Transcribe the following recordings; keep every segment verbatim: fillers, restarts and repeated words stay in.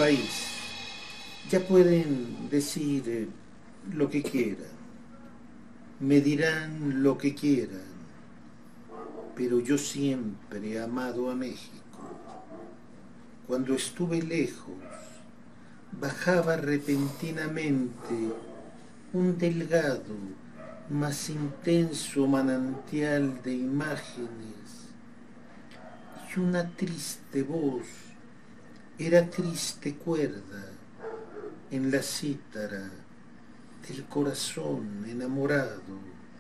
país. Ya pueden decir eh, lo que quieran, me dirán lo que quieran, pero yo siempre he amado a México. Cuando estuve lejos, bajaba repentinamente un delgado, más intenso manantial de imágenes, y una triste voz era triste cuerda en la cítara del corazón enamorado.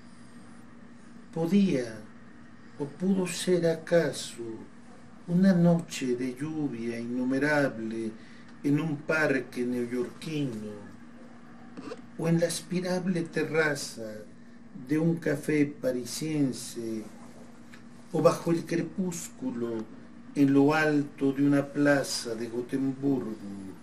Podía o pudo ser acaso una noche de lluvia innumerable en un parque neoyorquino, o en la aspirable terraza de un café parisiense, o bajo el crepúsculo en lo alto de una plaza de Gotemburgo.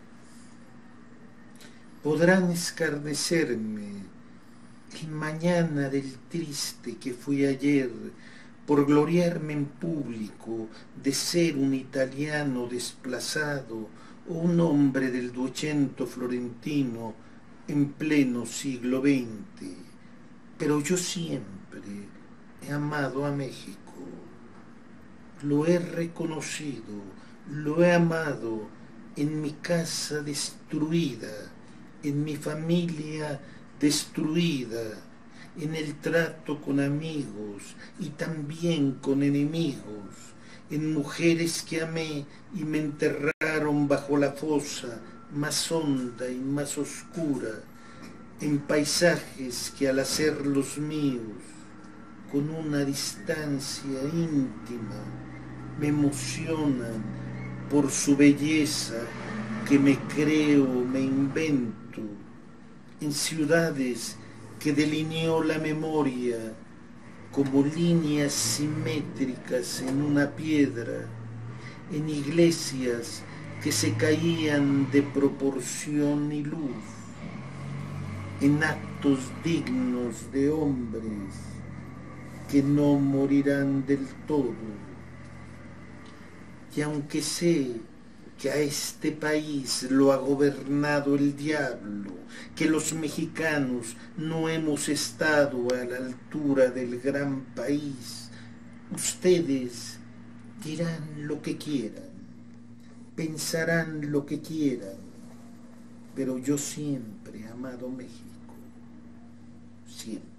Podrán escarnecerme el mañana del triste que fui ayer por gloriarme en público de ser un italiano desplazado o un hombre del duecento florentino en pleno siglo veinte, pero yo siempre he amado a México, lo he reconocido, lo he amado en mi casa destruida, en mi familia destruida, en el trato con amigos y también con enemigos, en mujeres que amé y me enterraron bajo la fosa más honda y más oscura, en paisajes que al hacerlos míos, con una distancia íntima, me emocionan por su belleza que me creo, me invento, en ciudades que delineó la memoria como líneas simétricas en una piedra, en iglesias que se caían de proporción y luz, en actos dignos de hombres que no morirán del todo. Y aunque sé que a este país lo ha gobernado el diablo, que los mexicanos no hemos estado a la altura del gran país, ustedes dirán lo que quieran, pensarán lo que quieran, pero yo siempre he amado México, siempre.